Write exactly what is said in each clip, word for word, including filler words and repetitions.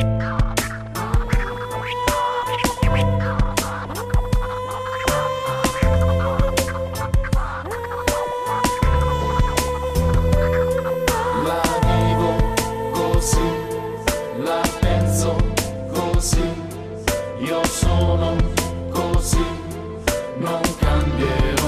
Io sono così, non cambierò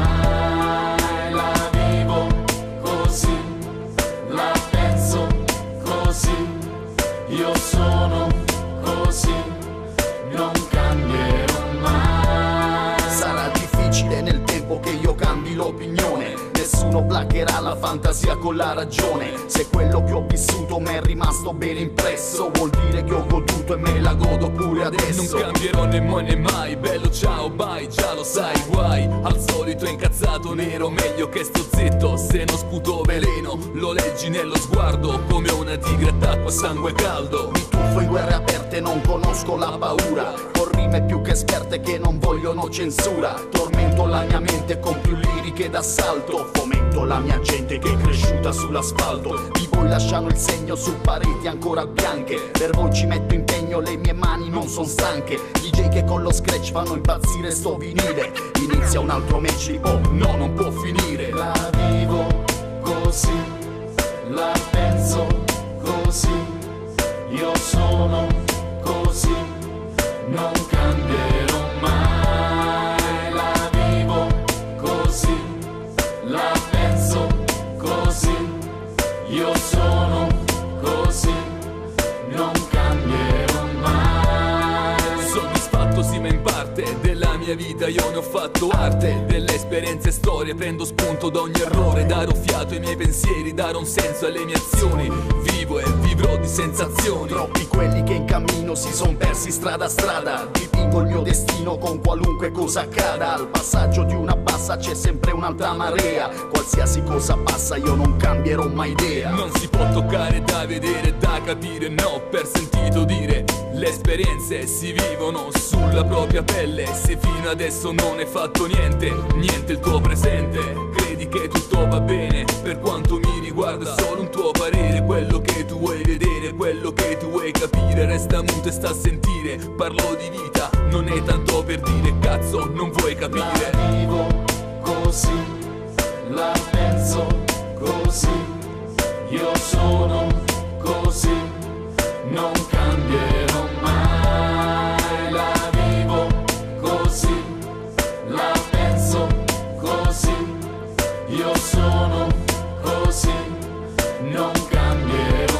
mai. La vivo così, la penso così. Io sono così, non cambierò mai. Sarà difficile nel tempo che io cambi l'opinione. Nessuno placcherà la fantasia con la ragione. Se quello che ho vissuto mi è rimasto bene impresso, vuol dire che ho goduto e me la godo pure adesso. Non cambierò né mai né mai, bello ciao bye, già lo sai, guai al solito incazzato nero, meglio che sto zitto. Se non sputo veleno, lo leggi nello sguardo, come una tigre attacco a sangue caldo. Mi tuffo in guerre aperte, non conosco la paura, con rime più che esperte che non vogliono censura. Tormento la mia mente con più liriche d'assalto, fomento la mia gente che è cresciuta sull'asfalto. Di voi lasciano il segno su pareti ancora bianche, per voi ci metto impegno, le mie mani non son stanche. D J che con lo scratch fanno impazzire sto vinile, inizia un altro match hip hop, no non può finire. La vivo così, la penso così. Io sono così, non cambierò mai. La vivo così, la penso così. Io sono così, non cambierò mai. Soddisfatto sì ma in parte della mia vita io ne ho fatto arte, delle esperienze e storie prendo spunto da ogni errore. Darò fiato ai miei pensieri, darò un senso alle mie azioni. Vivo e vivrò di sensazioni. Troppi quelli che in cammino si son persi strada a strada. Dipingo il mio destino con qualunque cosa accada. Al passaggio di una bassa c'è sempre un'altra marea. Qualsiasi cosa passa io non cambierò mai idea. Non si può toccare, da vedere, da capire, no, per sentito dire. Le esperienze si vivono sulla propria pelle. Se fino adesso non hai fatto niente, niente il tuo presente. Credi che tutto va bene, per quanto mi riguarda è solo un tuo parere. Quello che tu vuoi vedere, quello che tu vuoi capire, resta muto e sta a sentire. Parlo di vita, non è tanto per dire cazzo, non vuoi capire. La vivo così, la penso così. Io sono così, non cambierò mai. La vivo così, la penso così. Io sono così, non cambierò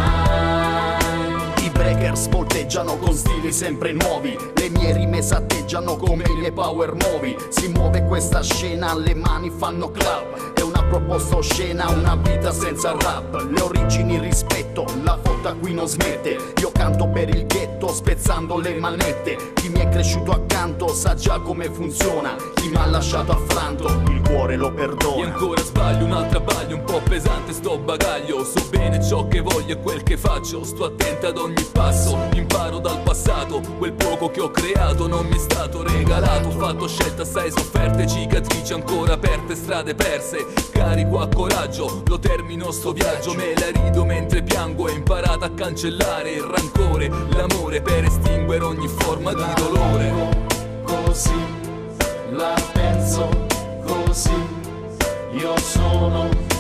mai. I breakers volteggiano con stili sempre nuovi, le mie rime s'atteggiano come i miei power movie. Si muove questa scena, le mani fanno clap. È una proposta oscena, una vita senza rap. Le origini rispetto, la fotta qui non smette. Io canto per il ghetto, spezzando le manette. Chi mi è cresciuto accanto sa già come funziona. Chi m'ha lasciato affranto, il cuore lo E perdona. ancora sbaglio, un'altra baglio, un po' pesante sto bagaglio. So bene ciò che voglio e quel che faccio, sto attento ad ogni passo. Imparo dal passato, quel poco che ho creato non mi è stato regalato. Ho fatto scelte assai sofferte, cicatrici ancora aperte, strade perse. Carico a coraggio, lo termino sto viaggio. Me la rido mentre piango, ho imparato a cancellare il rancore, l'amore per estinguere ogni forma di dolore. La vivo così, la penso così. Io sono